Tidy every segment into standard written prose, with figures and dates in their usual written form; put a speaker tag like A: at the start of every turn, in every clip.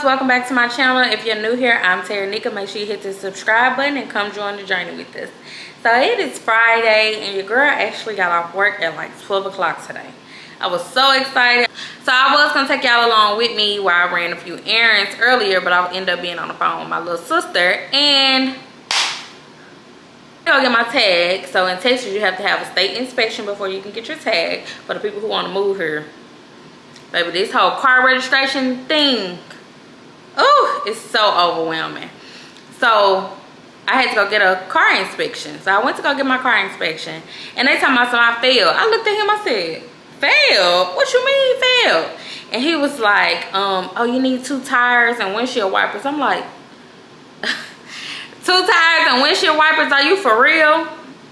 A: welcome back to my channel. If you're new here, I'm Taranika. Make sure you hit the subscribe button and come join the journey with us. So it is Friday and your girl actually got off work at like 12 o'clock today. I was so excited. So I was gonna take y'all along with me while I ran a few errands earlier, but I'll end up being on the phone with my little sister and I'll get my tag. So in Texas you have to have a state inspection before you can get your tag for the people who want to move here. Baby, this whole car registration thing, oh, it's so overwhelming. So I had to go get a car inspection. So I went to go get my car inspection and they talking about something I failed. I looked at him, I said, failed? What you mean failed? And he was like, oh, you need 2 tires and windshield wipers. I'm like, 2 tires and windshield wipers, are you for real?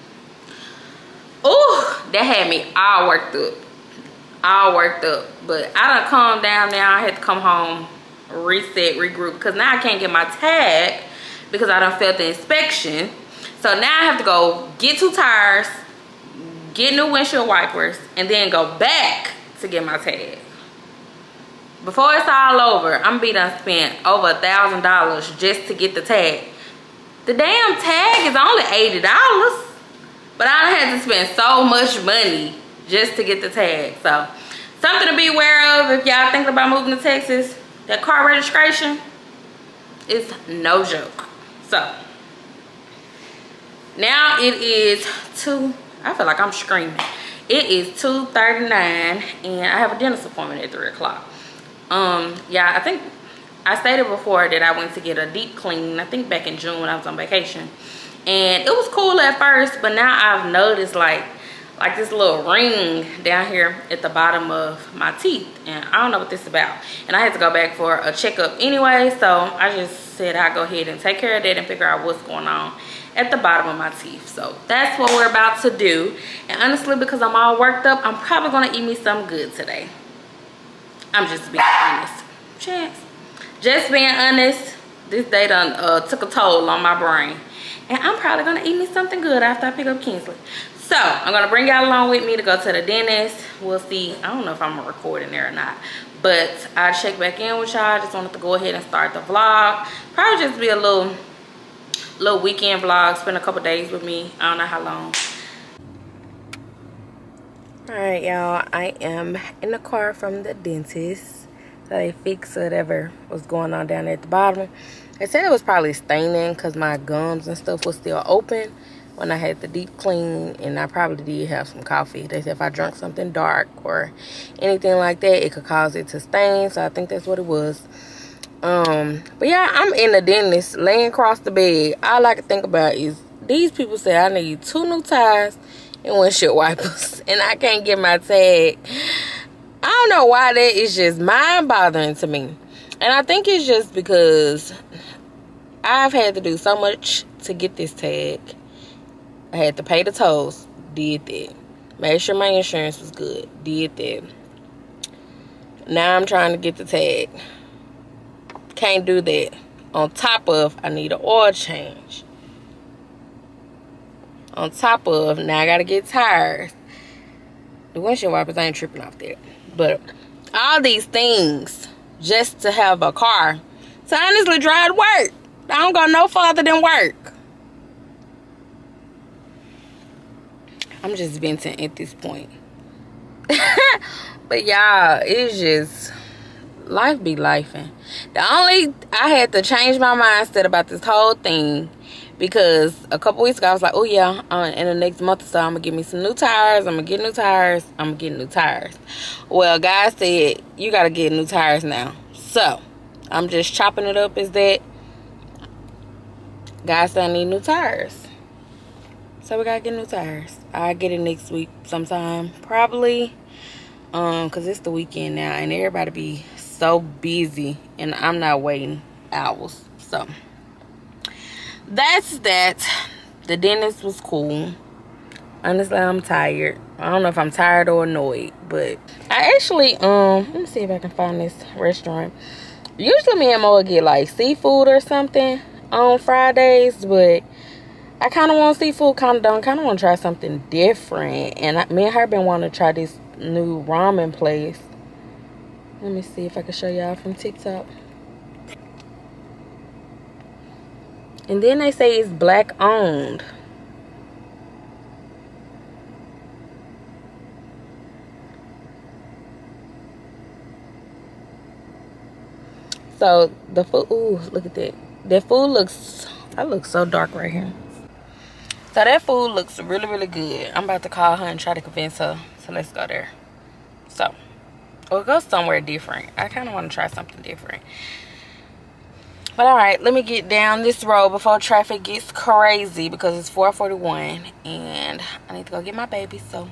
A: Ooh, that had me all worked up. But I done calmed down now. I had to come home, reset, regroup, because now I can't get my tag because I done failed the inspection. So now I have to go get 2 tires, get new windshield wipers, and then go back to get my tag. Before it's all over, I'm be done spent over $1,000 just to get the tag. The damn tag is only $80, but I done had to spend so much money just to get the tag. So something to be aware of if y'all thinking about moving to Texas. That car registration is no joke. So now it is I feel like I'm screaming. It is 2:39 and I have a dentist appointment at 3 o'clock. Yeah, I think I stated before that I went to get a deep clean, I think back in June when I was on vacation. And it was cool at first, but now I've noticed like this little ring down here at the bottom of my teeth, and I don't know what this is about. And I had to go back for a checkup anyway, so I just said I'd go ahead and take care of that and figure out what's going on at the bottom of my teeth. So that's what we're about to do. And honestly, because I'm all worked up, I'm probably gonna eat me something good today. I'm just being honest. Chance. Just being honest, this day done took a toll on my brain. And I'm probably gonna eat me something good after I pick up Kinsley. So I'm gonna bring y'all along with me to go to the dentist. We'll see. I don't know if I'm gonna record in there or not, but I'll check back in with y'all. I just wanted to go ahead and start the vlog. Probably just be a little weekend vlog. Spend a couple days with me. I don't know how long. All right, y'all. I am in the car from the dentist. So they fixed whatever was going on down there at the bottom. They said it was probably staining because my gums and stuff was still open when I had the deep clean, and I probably did have some coffee. They said if I drank something dark or anything like that, it could cause it to stain. So I think that's what it was. But yeah, I'm in the dentist laying across the bed. All I can think about is these people say I need 2 new tires and windshield wipers, and I can't get my tag. I don't know why that is just mind bothering to me. And I think it's just because I've had to do so much to get this tag. I had to pay the tolls, did that. Made sure my insurance was good, did that. Now I'm trying to get the tag. Can't do that. On top of, I need an oil change. On top of, now I gotta get tires. The windshield wipers, I ain't tripping off that. But all these things just to have a car to honestly drive to work. I don't go no farther than work. I'm just venting at this point. But y'all, it's just life be lifing. I had to change my mindset about this whole thing because a couple weeks ago I was like, oh yeah, in the next month or so I'm gonna get me some new tires. I'm gonna get new tires. I'm gonna get new tires. Well, God said you gotta get new tires now. So I'm just chopping it up as that. God said I need new tires. So we gotta get new tires. I'll get it next week sometime, probably. Cause it's the weekend now and everybody be so busy and I'm not waiting hours. So that's that. The dentist was cool. Honestly, I'm tired. I don't know if I'm tired or annoyed, but I actually let me see if I can find this restaurant. Usually me and Mo get like seafood or something on Fridays, but I kind of want seafood, kind of want to try something different. And me and her been wanting to try this new ramen place. Let me see if I can show y'all from TikTok. And then they say it's black owned. So the food, ooh, look at that. That food looks, I look so dark right here. So that food looks really, really good. I'm about to call her and try to convince her. So let's go there. So, we'll go somewhere different. I kind of want to try something different. But all right, let me get down this road before traffic gets crazy because it's 4:41 and I need to go get my baby. So.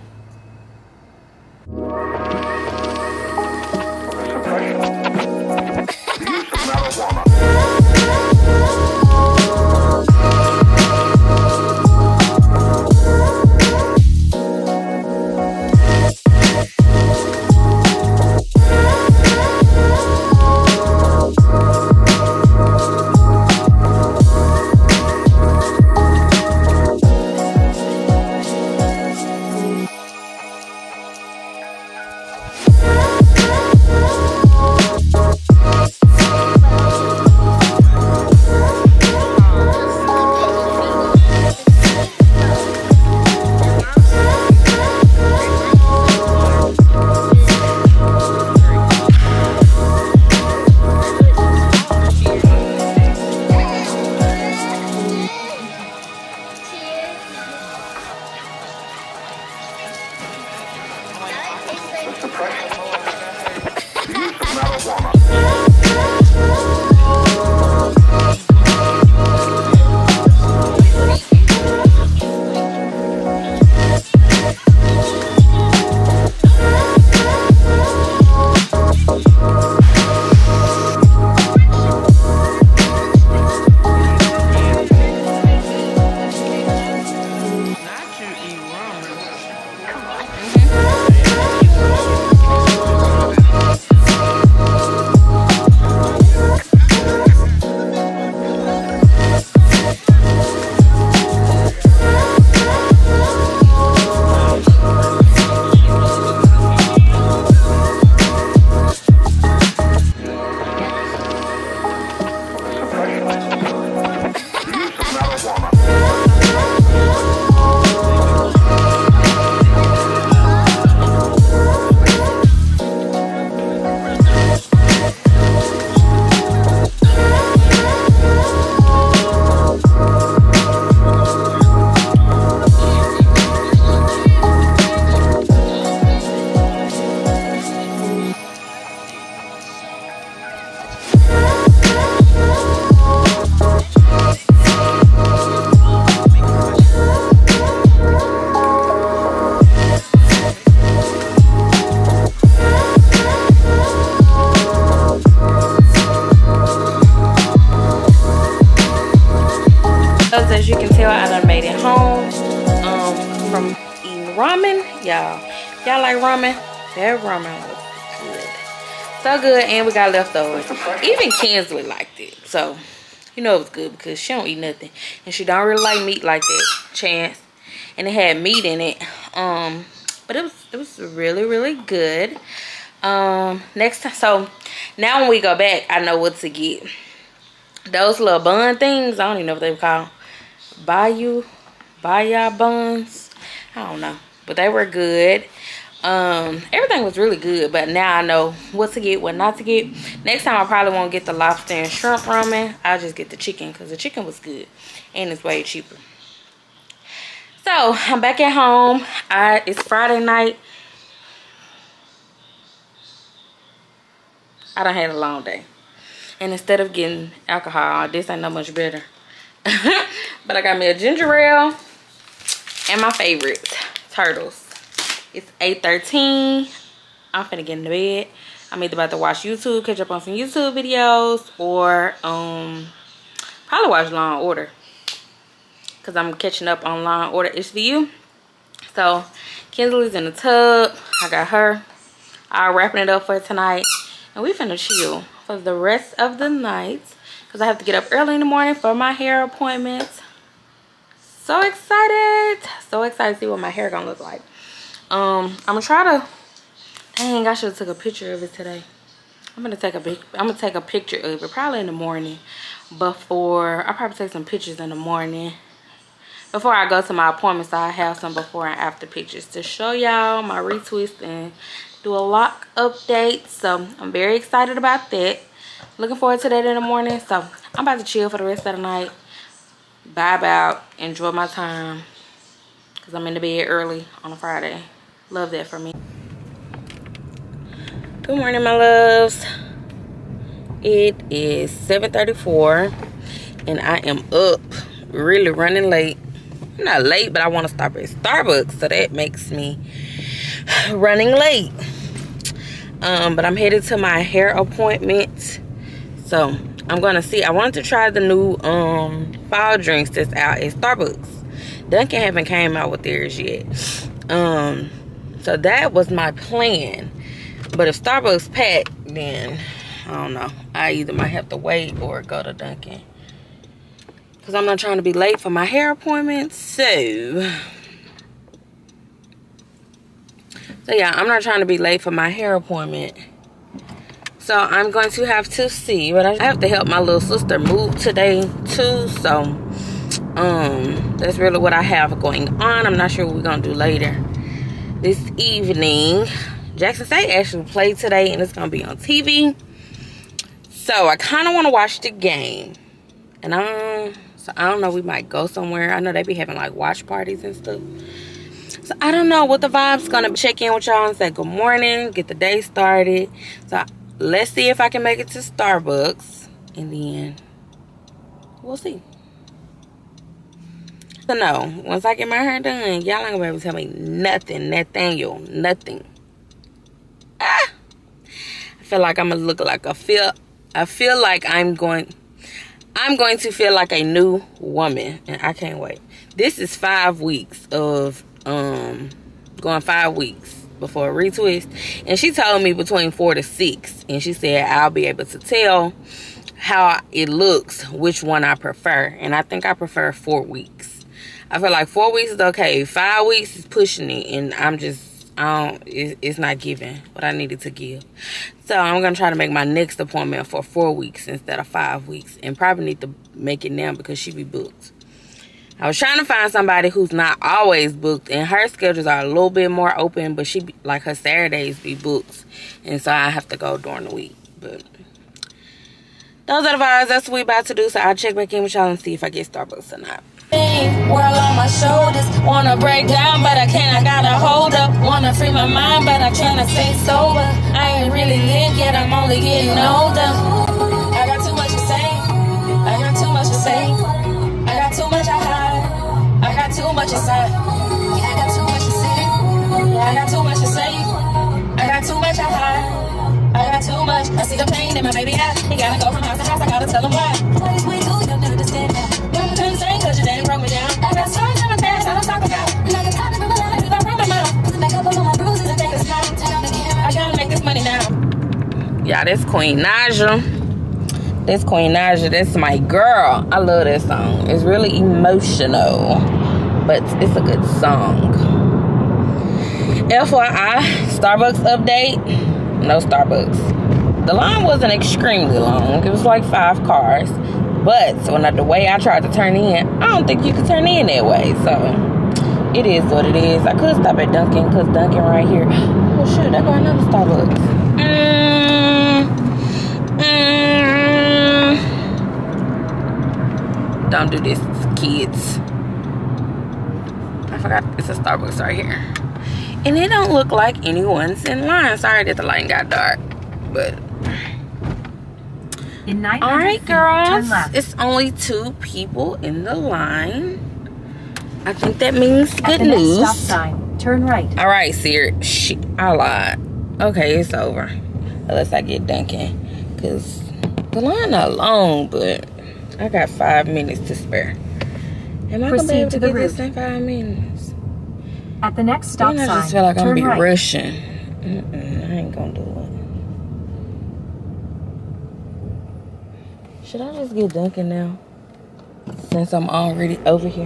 A: As you can tell, I done made it home from eating ramen. Y'all like ramen? That ramen was good, so good. And we got leftovers. Even Kinsley liked it, so you know it was good because she don't eat nothing and she don't really like meat like that, Chance. And it had meat in it, but it was really, really good. Next time, so now when we go back, I know what to get. Those little bun things, I don't even know what they were called. Bayou buns, I don't know, but they were good. Everything was really good, but now I know what to get, what not to get. Next time I probably won't get the lobster and shrimp ramen. I'll just get the chicken because the chicken was good and it's way cheaper. So I'm back at home. It's Friday night. I done had a long day, and instead of getting alcohol, this ain't no much better. But I got me a ginger ale and my favorite, turtles. It's 8:13. I'm finna get into bed. I'm either about to watch YouTube, catch up on some YouTube videos, or probably watch Law and Order, because I'm catching up on Law and Order SVU. So Kinsley's in the tub. I got her. I'm wrapping it up for tonight, and we finna chill for the rest of the night because I have to get up early in the morning for my hair appointments. So excited to see what my hair gonna look like. I'm gonna try to, dang, I should have took a picture of it today. I'm gonna take a picture of it probably in the morning, before. I'll probably take some pictures in the morning before I go to my appointment, so I have some before and after pictures to show y'all my retwist and do a lock update. So I'm very excited about that. Looking forward to that in the morning. So I'm about to chill for the rest of the night, vibe out, enjoy my time, because I'm in the bed early on a Friday. Love that for me. Good morning, my loves. It is 7:34 and I am up, really running late. I'm not late, but I want to stop at Starbucks, so that makes me running late. But I'm headed to my hair appointment, so I'm gonna see. I wanted to try the new fall drinks that's out at Starbucks. Dunkin' haven't came out with theirs yet. So that was my plan. But if Starbucks packed, then I don't know. I either might have to wait or go to Dunkin', because I'm not trying to be late for my hair appointment. So yeah, I'm not trying to be late for my hair appointment. So I'm going to have to see. But I have to help my little sister move today too. So that's really what I have going on. I'm not sure what we're going to do later this evening. Jackson State actually played today, and it's going to be on TV. So I kind of want to watch the game. And so I don't know, we might go somewhere. I know they be having like watch parties and stuff. So I don't know what the vibe's gonna be. Check in with y'all and say good morning, get the day started. So let's see if I can make it to Starbucks, and then we'll see. So no, once I get my hair done, y'all ain't gonna be able to tell me nothing, Nathaniel, nothing. I feel like I'm gonna look like I feel like I'm going to feel like a new woman, and I can't wait. This is 5 weeks of going 5 weeks before a retwist, and she told me between 4 to 6, and she said I'll be able to tell how it looks, which one I prefer, and I think I prefer 4 weeks. I feel like 4 weeks is okay. 5 weeks is pushing it, and it's not giving what I needed to give. So I'm gonna try to make my next appointment for 4 weeks instead of 5 weeks, and probably need to make it now because she be booked. I was trying to find somebody who's not always booked, and her schedules are a little bit more open, but like her Saturdays be booked, and so I have to go during the week. But those are the vibes. That's what we about to do. So I'll check back in with y'all and see if I get Starbucks or not. World on my shoulders, wanna break down, but I can't. I gotta hold up. Wanna free my mind, but I'm trying to stay sober. I ain't really lit yet, I'm only getting older. I got too much to say. I got too much to say. I got too much to hide. I got too much inside. Yeah, I got too much to say. Yeah, I got too much to say. I got too much to hide. I got too much. I see the pain in my baby eye. He gotta go from house to house. I gotta tell him why. What is we do? You don't understand that. You couldn't say cause your daddy broke me down. I got stories in my past I don't talk about. And I can talk about my life if I run my mouth. Put back up on my bruises and take a smile. I gotta make this money now. Yeah, that's Queen Naja. That's Queen Naja. That's my girl. I love that song. It's really emotional, but it's a good song. FYI, Starbucks update. No Starbucks. The line wasn't extremely long. It was like 5 cars. But the way I tried to turn in, I don't think you could turn in that way. So it is what it is. I could stop at Dunkin', because Dunkin' right here. Oh shoot, there go another Starbucks. Don't do this, kids. I forgot it's a Starbucks right here. And it don't look like anyone's in line. Sorry that the light got dark, but all right, girls, it's only 2 people in the line. I think that means good news. Stop sign, turn right. All right, Siri. I lied. Okay, it's over. Unless I get Dunkin', because the line not long, but I got 5 minutes to spare. Am I gonna be able to get this in 5 minutes?
B: At the next stop sign,
A: I just feel like I'm gonna be
B: right.
A: rushing. I ain't gonna do it. Should I just get Dunkin' now, since I'm already over here?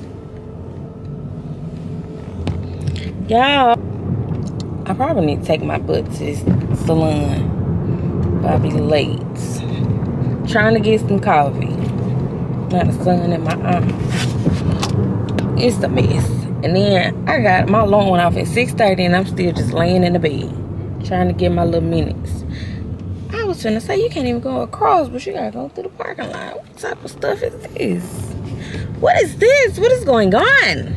A: Y'all, I probably need to take my butt to this salon, but I'll be late. trying to get some coffee. Not the sun in my eye. It's a mess. And then I got my alarm went off at 6:30 and I'm still just laying in the bed trying to get my little minutes. I was finna say you can't even go across, but you gotta go through the parking lot. What type of stuff is this? What is this? What is going on?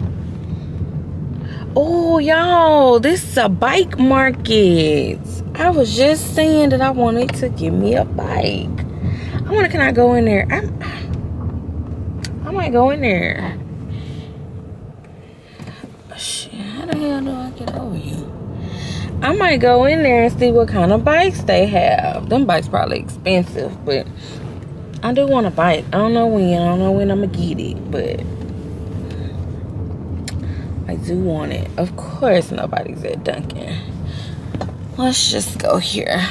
A: Oh, y'all, this is a bike market. I was just saying that I wanted to get me a bike. I wonder, can I go in there? I might go in there. Shit, how the hell do I get over you? I might go in there and see what kind of bikes they have. Them bikes probably expensive, but I do want a bike. I don't know when I'm gonna get it, but I do want it. Of course nobody's at Dunkin'. Let's just go here.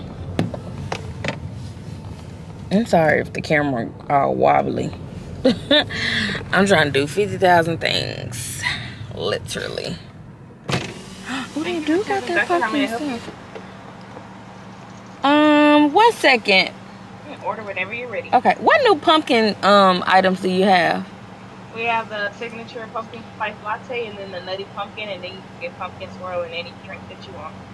A: I'm sorry if the camera all wobbly. I'm trying to do 50,000 things. Literally. Oh, they do got that pumpkin stuff. 1 second.
C: You can order whenever you're ready.
A: Okay. What new pumpkin items do you have?
C: We have the signature pumpkin spice latte and then the nutty pumpkin, and then you can get pumpkin swirl in any drink that you want.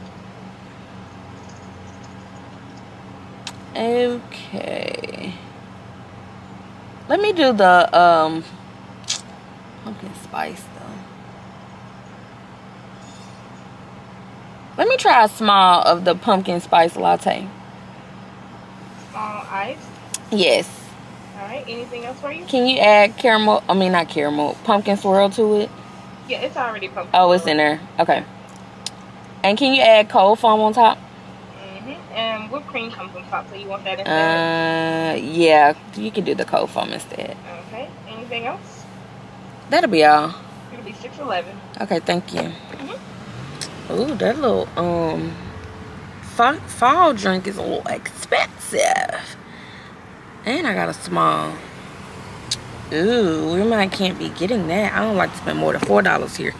A: Okay. Let me do the pumpkin spice though. Let me try a small of the pumpkin spice latte.
C: Small ice?
A: Yes.
C: Alright, anything else for you?
A: Can you add caramel, not caramel, pumpkin swirl to it?
C: Yeah, it's already pumpkin.
A: Oh, it's in there. Okay. And can you add cold foam on top?
C: And whipped cream comes on top, so you want that instead?
A: Yeah, you can do the cold foam instead.
C: Okay. Anything else?
A: That'll be all.
C: It'll be $6.11.
A: Okay, thank you. Ooh, that little fall drink is a little expensive. And I got a small. Ooh, we might can't be getting that. I don't like to spend more than $4 here.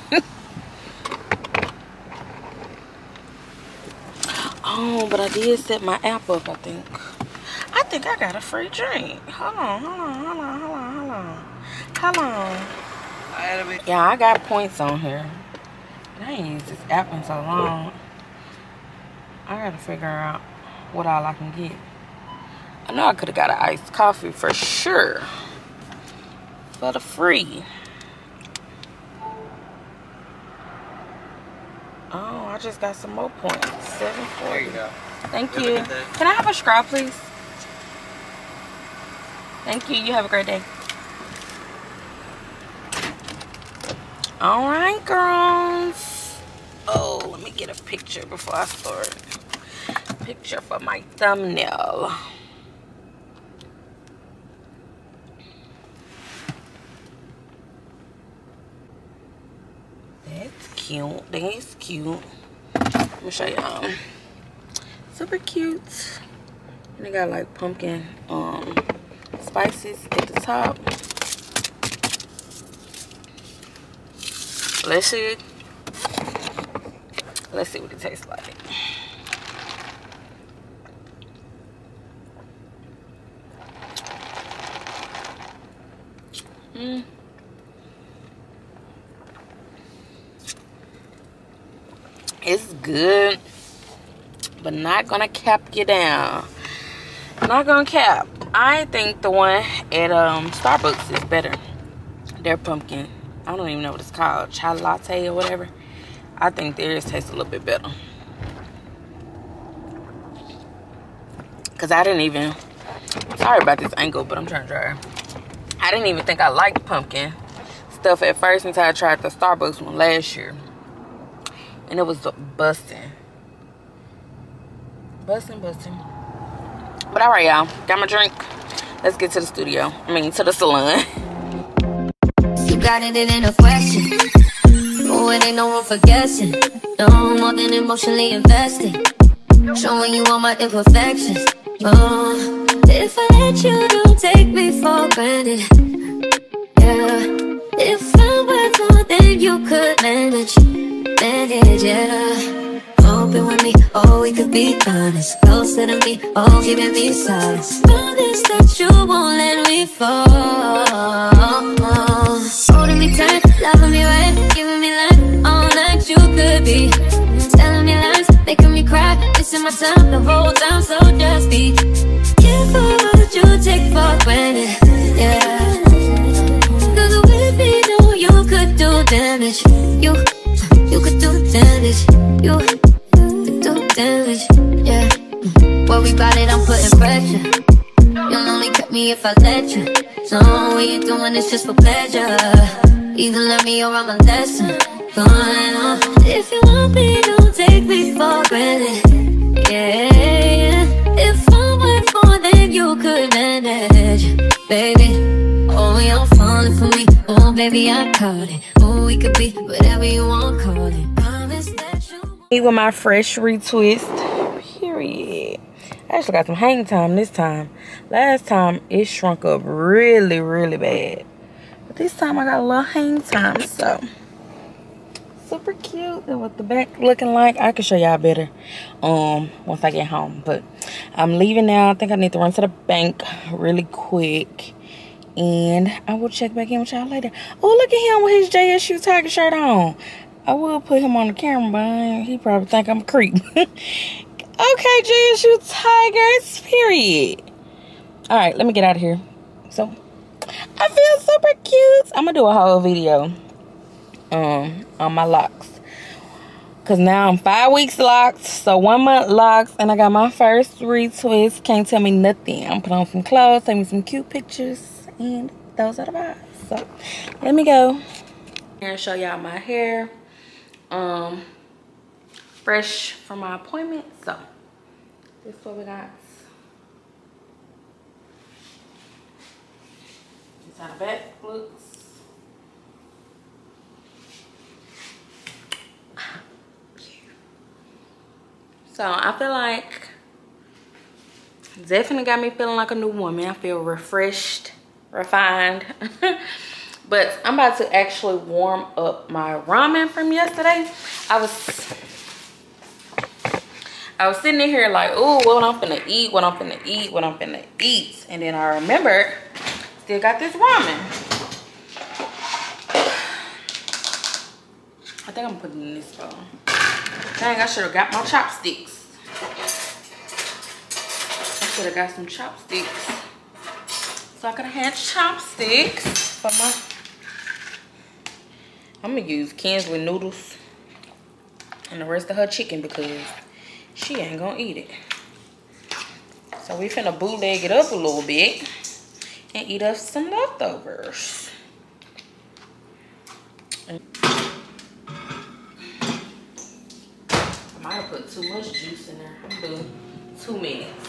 A: Oh, but I did set my app up, I think. I think I got a free drink. Hold on. Yeah, I got points on here. I ain't used this app in so long. I gotta figure out what all I can get. I know I could have got an iced coffee for sure. For the free. Oh, I just got some more points. 740. There you go. Thank you. Can I have a straw, please? Thank you. You have a great day. All right, girls. Oh, let me get a picture before I start. Picture for my thumbnail. That's cute. Let me show y'all. Super cute. And they got like pumpkin spices at the top. Let's see what it tastes like. It's good, but not gonna cap you down. Not gonna cap. I think the one at Starbucks is better. Their pumpkin, I don't even know what it's called, chai latte or whatever. I think theirs tastes a little bit better. Cause I didn't even, sorry about this angle, but I'm trying to drive. I didn't even think I liked pumpkin stuff at first until I tried the Starbucks one last year. And it was busting. Busting. But all right, y'all. Got my drink. Let's get to the studio. To the salon.
D: You got it, it ain't a question. Oh, it ain't no room for guessing. No, more than emotionally invested. Showing you all my imperfections. Oh, if I let you, don't take me for granted. Yeah. If I'm worth more than you could manage, yeah. Open with me me, oh, we could be honest. Closer to me, oh, giving me solace. Promise that you won't let me fall. Holding me tight, loving me right, giving me life, all that you could be. Telling me lies, making me cry, missing my time the whole time, so just be careful what you take for granted, yeah. Cause with me, no, you could do damage. You could do damage. You could do damage, yeah. Worry about it, I'm putting pressure. You'll only cut me if I let you. So what you doing is just for pleasure. Either let me or I'm a lesson. Going on. If you want me, don't take me for granted, yeah. If I went more than you could manage, baby. Oh, you're falling for me. Oh, baby, I caught it. Oh, we could be whatever you want, call it. Promise that you
A: Me with my fresh retwist. Period. I actually got some hang time this time. Last time it shrunk up really, really bad. But this time I got a little hang time, so super cute. And what the back looking like, I can show y'all better once I get home. But I'm leaving now. I think I need to run to the bank really quick. And I will check back in with y'all later. Oh, look at him with his JSU Tiger shirt on. I will put him on the camera, but he probably think I'm a creep. Okay, JSU Tigers, period. All right, let me get out of here. So, I feel super cute. I'm going to do a whole video on my locks. Because now I'm 5 weeks locked. So, 1 month locks. And I got my first retwist. Can't tell me nothing. I'm put on some clothes, take me some cute pictures. And those are the vibes. So, let me go. Here and show y'all my hair. Fresh from my appointment. So, this is what we got. This is how the back looks. So I feel like definitely got me feeling like a new woman. I feel refreshed, refined. But I'm about to actually warm up my ramen from yesterday. I was sitting in here like, ooh, what I'm finna eat, what I'm finna eat, what I'm finna eat. And then I remembered, still got this ramen. I think I'm putting it in this bowl. Dang, I should have got my chopsticks. I should have got some chopsticks. So I could have had chopsticks for my... I'm gonna use Kinsley noodles and the rest of her chicken because she ain't gonna eat it. So we finna bootleg it up a little bit and eat up some leftovers. I might have put too much juice in there. I'm gonna do 2 minutes.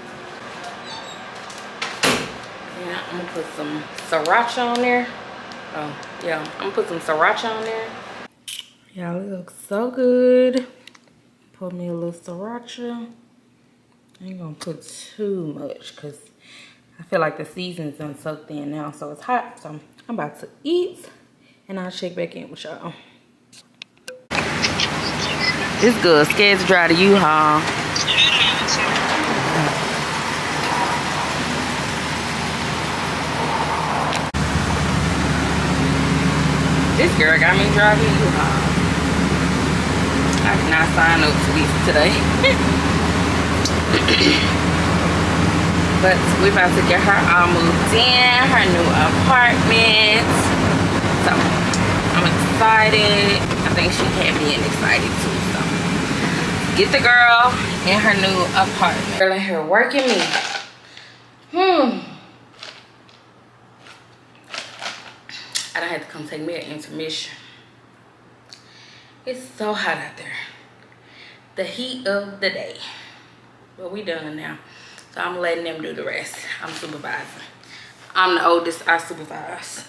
A: Yeah, I'm gonna put some sriracha on there. Oh, yeah, I'm gonna put some sriracha on there. Y'all, it looks so good. Put me a little sriracha. I ain't gonna put too much because I feel like the seasoning's done soaked in now, so it's hot. So I'm about to eat and I'll check back in with y'all. It's good. Scared to drive to U-Haul. This girl got me driving U-Haul. I did not sign up for this today. But we're about to get her all moved in, her new apartment. So I'm excited. I think she can be excited too. So get the girl in her new apartment. Girl in here working me. I done had to come take me an intermission. It's so hot out there. The heat of the day. But we done now. So I'm letting them do the rest. I'm supervising. I'm the oldest, I supervise.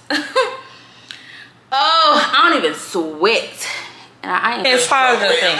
A: Oh, I don't even sweat. And I ain't. It's part of the thing.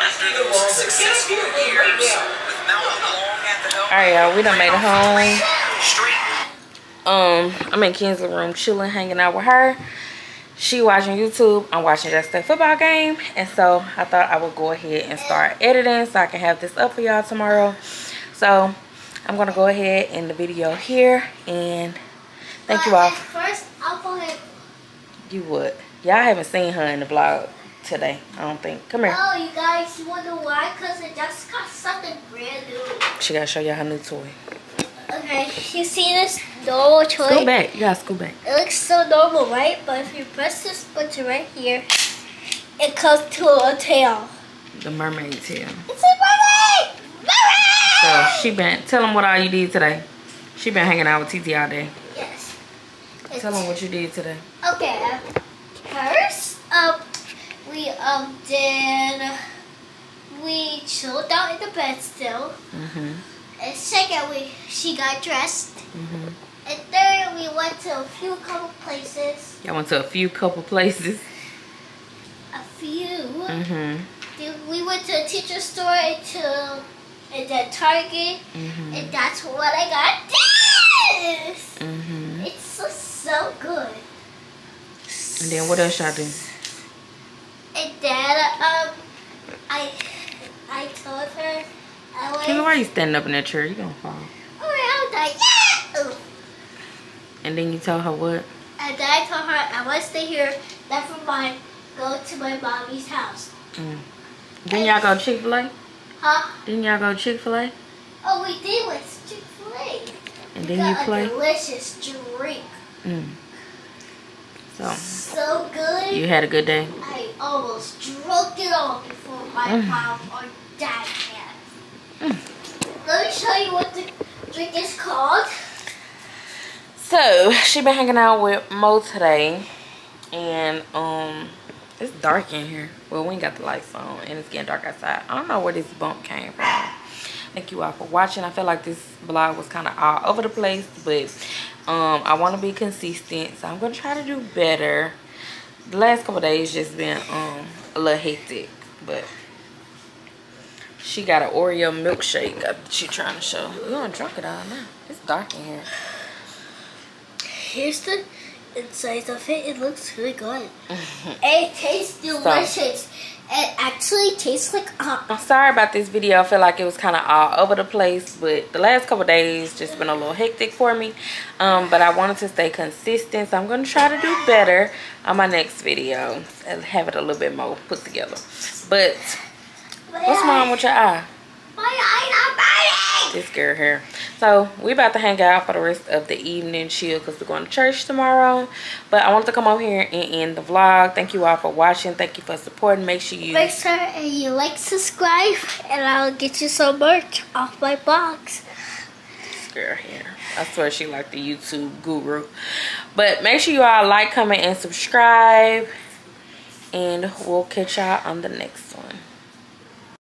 A: Alright, y'all, we done made it home. I'm in Kinsley's room chilling, hanging out with her. she watching YouTube, I'm watching Just a Football Game, and so I thought I would go ahead and start editing so I can have this up for y'all tomorrow. So I'm gonna go ahead and end the video here, and thank you all.
D: First, I'll go ahead.
A: You would. Y'all haven't seen her in the vlog today, I don't think. Come here.
D: Oh, you guys wonder why? Because I just got something brand new.
A: She gotta show y'all her new toy.
D: Okay, you see this normal toy?
A: Go back. You gotta go back.
D: It looks so normal, right? But if you press this button right here, it comes to a tail.
A: The mermaid tail.
D: It's a mermaid! Mermaid!
A: So she been, tell them what all you did today. She been hanging out with TT all day.
D: Yes.
A: Tell them what you did today.
D: Okay, first, we chilled out in the bed still. And second, she got dressed. And third, we went to a few couple places.
A: Y'all went to a few couple places.
D: A few. We went to a teacher store and then Target. And that's what I got this. It's so good.
A: And then what else y'all do?
D: And then I told her I was.
A: Kayla, why are you standing up in that chair? You gonna fall.
D: I was like, yeah.
A: And then you told her what?
D: And then I told her I want to stay here. Never mind. Go to my mommy's house.
A: Didn't y'all go Chick-fil-A?
D: Huh?
A: Didn't y'all go Chick-fil-A?
D: Oh, we did with Chick-fil-A.
A: And then you play?
D: A delicious drink. So good.
A: You had a good day?
D: I almost drunk it all before my mom or dad can. Let me show you what the drink is called.
A: So she been hanging out with Mo today, and it's dark in here. Well, we ain't got the lights on, and it's getting dark outside. I don't know where this bump came from. Thank you all for watching. I feel like this vlog was kind of all over the place, but I want to be consistent, so I'm gonna try to do better. The last couple days just been a little hectic, but she got an Oreo milkshake she trying to show. We're gonna drink it all now. It's dark in here.
D: Here's the inside of it. It looks really good. It tastes delicious. It actually tastes like
A: I'm sorry about this video. I feel like it was kind of all over the place, but the last couple days just been a little hectic for me. But I wanted to stay consistent, so I'm going to try to do better on my next video and have it a little bit more put together. But what's wrong with your eye?
D: My eye's not burning!
A: This girl here. So we about to hang out for the rest of the evening, chill, because we're going to church tomorrow. But I wanted to come over here and end the vlog. Thank you all for watching. Thank you for supporting. Make sure you
D: like, subscribe, and I'll get you some merch off my box.
A: This girl here, I swear she like the YouTube guru. But make sure you all like, comment, and subscribe, and we'll catch y'all on the next one.